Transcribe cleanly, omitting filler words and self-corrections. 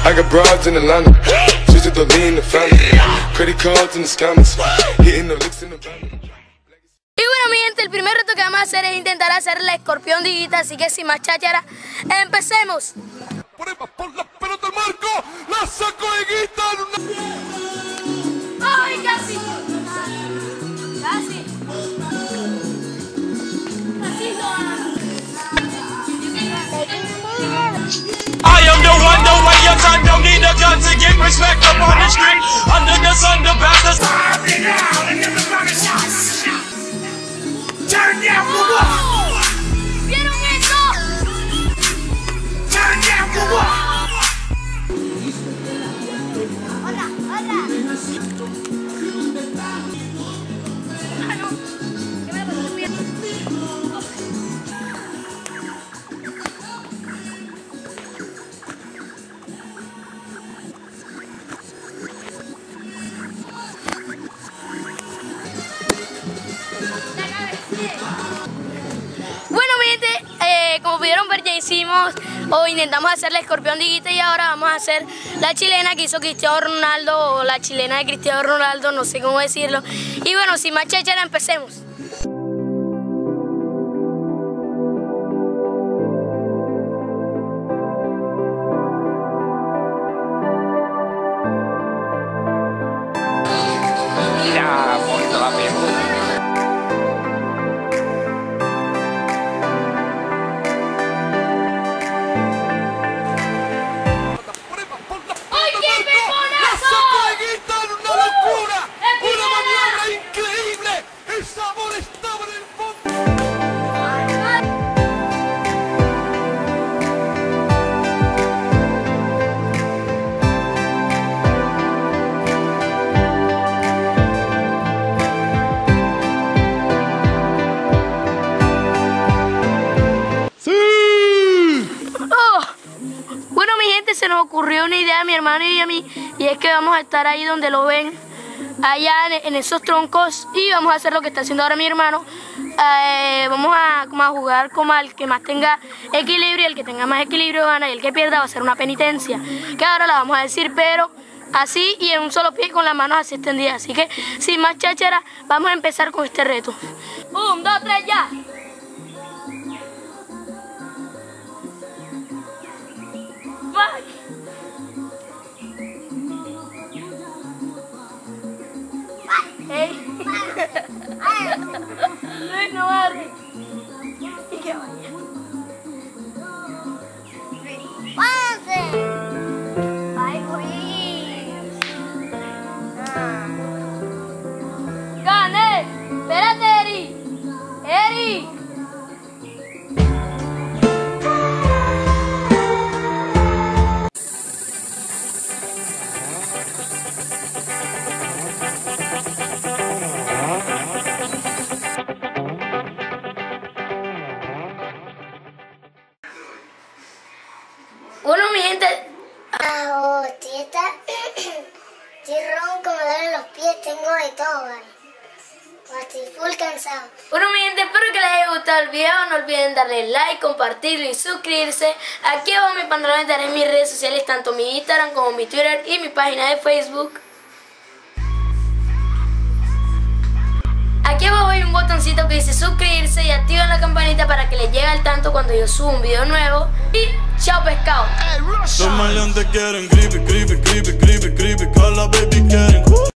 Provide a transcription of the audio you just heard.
I got broads in Atlanta, just to lean the family. Credit cards in the scammers, hitting the licks in the van. Y bueno, mi gente, el primer reto que vamos a hacer es intentar hacer la escorpión de Higuita, así que sin más cháchara, empecemos. Prueba por la pelota al marco, la sacó Higuita. ¡Ay, casi! Casi. I am the one, the way your son don't need a gun to get respect up on the street. Under the sun, the bastards. Turn down for what? ¿Vieron eso? Turn down for what? Hola, hola. Bueno, mi gente, como pudieron ver, ya hicimos o intentamos hacer la escorpión de Higuita y ahora vamos a hacer la chilena que hizo Cristiano Ronaldo o la chilena de Cristiano Ronaldo, no sé cómo decirlo. Y bueno, sin más cháchara, empecemos. Ya, bonito la pelota. Prueba por la ¡Ay, pelota qué al marco, la peponazo! sacó Higuita en una locura, ¡Es una primera! maniobra increíble. El sabor estaba en el fondo. Bueno, mi gente, se nos ocurrió una idea a mi hermano y a mí, y es que vamos a estar ahí donde lo ven, allá en esos troncos, y vamos a hacer lo que está haciendo ahora mi hermano. Vamos a jugar como al que más tenga equilibrio, el que tenga más equilibrio gana, y el que pierda va a hacer una penitencia, que ahora la vamos a decir, pero así y en un solo pie con las manos así extendidas. Así que, sin más cháchara, vamos a empezar con este reto. 1, 2, 3, ya. Hey. No arde. Y que vaya. Ay, güey. Gané. Espérate, Eri. Eri. Bueno, mi gente, estoy ronco, me duelen los pies, tengo de todo, ¿vale? Estoy full cansado. Bueno, mi gente, espero que les haya gustado el video. No olviden darle like, compartirlo y suscribirse. Aquí abajo en mi pantalla estaré en mis redes sociales, tanto mi Instagram como mi Twitter y mi página de Facebook. Aquí abajo hay un botoncito que dice suscribirse y activen la campanita para que les llegue al tanto cuando yo suba un video nuevo. Y chao, pescado. Los maleantes quieren creepy, creepy, creepy, creepy, creepy, que la baby quieren.